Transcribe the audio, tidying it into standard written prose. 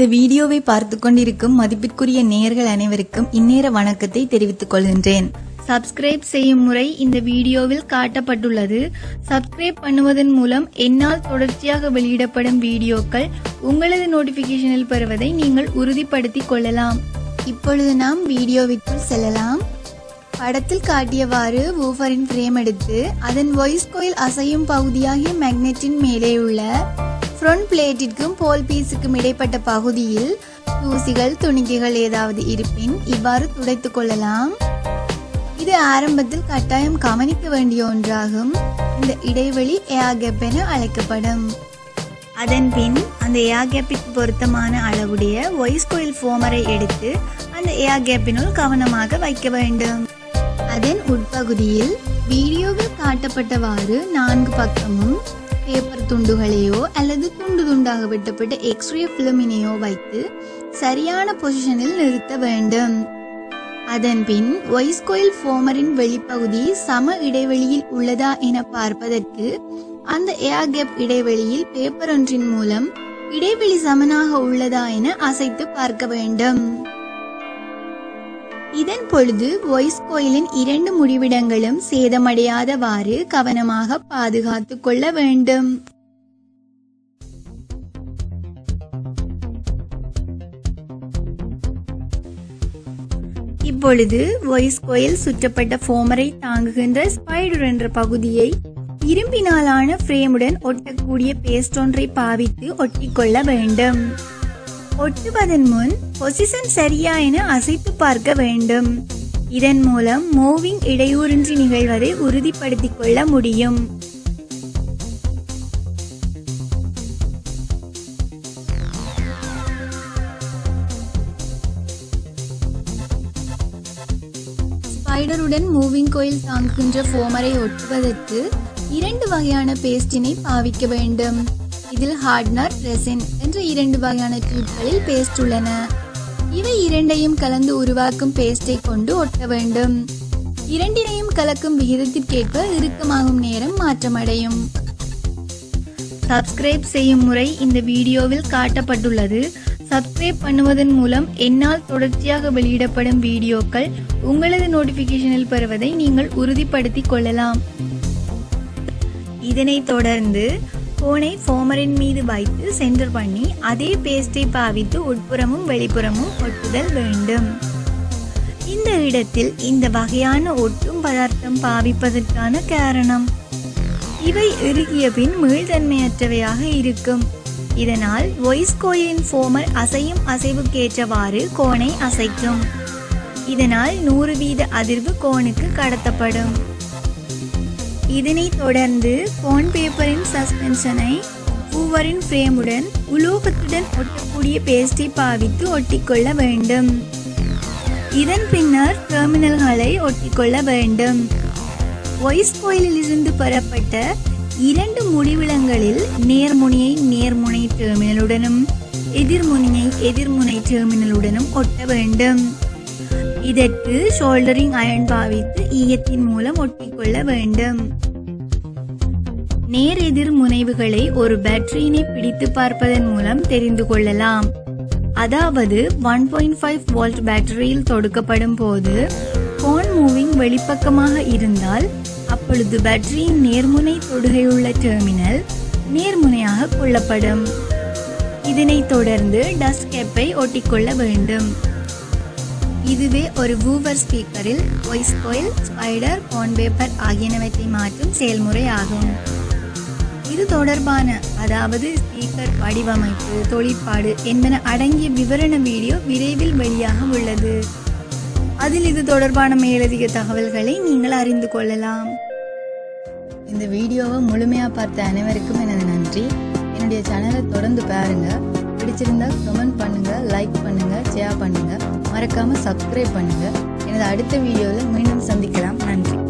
இந்த வீடியோவை பார்த்து கொண்டிருக்கும் மதிப்பிற்குரிய நேயர்கள் அனைவருக்கும் இந்நேர வணக்கத்தை தெரிவித்துக் கொள்கின்றேன். சப்ஸ்கிரைப் செய்யும் முறை இந்த வீடியோவில் காட்டப்பட்டுள்ளது. சப்ஸ்கிரைப் பண்ணுவதன் மூலம் என்னால் தொடர்ச்சியாக வெளியிடப்படும் வீடியோக்கள் உங்களது நோட்டிபிகேஷனில் பெறுவதை நீங்கள் உறுதிப்படுத்திக் கொள்ளலாம். இப்பொழுது நாம் வீடியோவிற்குள் செல்லலாம். படத்தில் காட்டியவாறு வூஃபரின் ஃப்ரேம் எடுத்து அதன் வாய்ஸ் கோயில் அசையும் பகுதியாகிய மேக்னெட்டின் மேலே உள்ள ஃப்ரண்ட் பிளேட்டிற்கும் போல் பீஸுக்கும் இடைப்பட்ட பகுதியில் தூசிகள் துணிக்கைகள் ஏதாவது இருப்பின் இவ்வாறு துடைத்துக் கொள்ளலாம். இது ஆரம்பத்தில் கட்டாயம் கவனிக்க வேண்டிய ஒன்றாகும். இந்த இடைவெளி ஏர் கேப் என அழைக்கப்படும். அதன் பின் அந்த ஏர் கேப்பிற்கு பொருத்தமான அளவுடைய வாய்ஸ் கோயில் ஃபோமரை எடுத்து அந்த ஏர் கேப்பினுள் கவனமாக வைக்க வேண்டும். அதன் உட்பகுதியில் வீடியோவில் காட்டப்பட்டவாறு 4 பக்கமும் பேப்பர் துண்டுகளையோ அல்லது துண்டு துண்டாக வெட்டப்பட்ட எக்ஸ்ரே பிலிமினையோ வைத்து சரியான பொசிஷனில் நிறுத்த வேண்டும். அதன் பின் வாய்ஸ் கோயில் ஃபோமரின் வெளிப்பகுதி சம இடைவெளியில் உள்ளதா என பார்ப்பதற்கு அந்த ஏர் கேப் இடைவெளியில் பேப்பர் ஒன்றின் மூலம் இடைவெளி சமனாக உள்ளதா என அசைத்து பார்க்க வேண்டும். இதன் பொழுது வாய்ஸ் கோயிலின் 2 முடிவிடங்களும் சேதமடையாதவாறு கவனமாக பாதுகாத்துக் கொள்ள வேண்டும். இப்பொழுது வாய்ஸ் கோயில் சுற்றப்பட்ட ஃபோமரை தாங்குகின்ற ஸ்பைடர் என்ற பகுதியை இரும்பினாலான ஃப்ரேமுடன் ஒட்டக்கூடிய பேஸ்ட் ஒன்றை பாவித்து ஒட்டிக்கொள்ள வேண்டும். ஒட்டுவதன் முன் பொசிஷன் சரியா என அசைத்து பார்க்க வேண்டும். இதன் மூலம் மூவிங் இடையூறின்றி நிகழ்வதை உறுதிப்படுத்திக் கொள்ள முடியும். ஸ்பைடருடன் மூவிங் கோயில் தாங்குகின்ற ஃபோமரை ஒட்டுவதற்கு 2 வகையான பேஸ்டினை பாவிக்க வேண்டும். இதில் ஹார்ட்னர், ரெசின் என்ற 2 வகையான டியூப்களில் பேஸ்ட் உள்ளன. இவை இரண்டையும் கலந்து உருவாக்கும் பேஸ்டை கொண்டு ஒட்ட வேண்டும். இரண்டினையும் கலக்கும் விகிதத்திற்கேற்ப இறுக்கமாகும் நேரம் மாற்றமடையும். சப்ஸ்கிரைப் செய்யும் முறை இந்த வீடியோவில் காட்டப்பட்டுள்ளது. சப்ஸ்கிரைப் பண்ணுவதன் மூலம் என்னால் தொடர்ச்சியாக வெளியிடப்படும் வீடியோக்கள் உங்களது நோட்டிபிகேஷனில் பெறுவதை நீங்கள் உறுதிப்படுத்திக் கொள்ளலாம். இதனைத் தொடர்ந்து கோனை ஃபோமரின் மீது வைத்து சென்டர் பண்ணி அதே பேஸ்டை பாவித்து உட்புறமும் வெளிப்புறமும் ஒட்டுதல் வேண்டும். இந்த இடத்தில் இந்த வகையான ஒட்டும் பதார்த்தம் பாவிப்பதற்கான காரணம், இவை இறுகிய பின் மீள்தன்மையற்றவையாக இருக்கும். இதனால் வாய்ஸ் கோயிலின் ஃபோமர் அசையும் அசைவுக்கேற்றவாறு கோனை அசைக்கும். இதனால் 100% அதிர்வு கோனுக்கு கடத்தப்படும். இதனைத் தொடர்ந்து கோன் பேப்பரின் சஸ்பென்ஷனை வூஃபரின் ஃப்ரேமுடன் உலோகத்துடன் ஒட்டக்கூடிய பேஸ்டை பாவித்து ஒட்டிக்கொள்ள வேண்டும். இதன் பின்னர் டெர்மினல்களை ஒட்டிக்கொள்ள வேண்டும். வாய்ஸ் கோயிலில் இருந்து பெறப்பட்ட 2 முடிவிடங்களில் நேர்முனையை நேர்முனை டெர்மினலுடனும் எதிர்முனையை எதிர்முனை டெர்மினலுடனும் ஒட்ட வேண்டும். இதற்கு ஷோல்டரிங் அயன் பாவித்து ஈயத்தின் மூலம் ஒட்டிக்கொள்ள வேண்டும். நேர் எதிர் முனைவுகளை ஒரு பேட்டரியினை பிடித்து பார்ப்பதன் மூலம் தெரிந்து கொள்ளலாம். அதாவது 1.5 வோல்ட் பேட்டரியில் தொடுக்கப்படும் போது கோன் மூவிங் வெளிப்பக்கமாக இருந்தால் அப்பொழுது பேட்டரியின் நேர்முனை தொடுகையுள்ள டெர்மினல் நேர்முனையாக கொள்ளப்படும். இதனைத் தொடர்ந்து டஸ்ட் கேப்பை ஒட்டிக்கொள்ள வேண்டும். இதுவே ஒரு வூஃபர் ஸ்பீக்கரில் voice coil, spider, cone paper ஆகியனவற்றை மாற்றும் செயல்முறை ஆகும். இது தொடர்பான அதாவது ஸ்பீக்கர் வடிவமைப்பு, தொழிற்பாடு என்பன அடங்கிய விவரண வீடியோ விரைவில் வெளியாக உள்ளது. அதில் இது தொடர்பான மேலதிக தகவல்களை நீங்கள் அறிந்து கொள்ளலாம். இந்த வீடியோவை முழுமையா பார்த்த அனைவருக்கும் எனது நன்றி. என்னுடைய சேனலை தொடர்ந்து பாருங்க. பிடிச்சிருந்தா கமெண்ட் பண்ணுங்க, லைக் பண்ணுங்க, ஷேர் பண்ணுங்க, மறக்காம சப்ஸ்கிரைப் பண்ணுங்க. எனது அடுத்த வீடியோவில் மீண்டும் சந்திக்கலாம். நன்றி.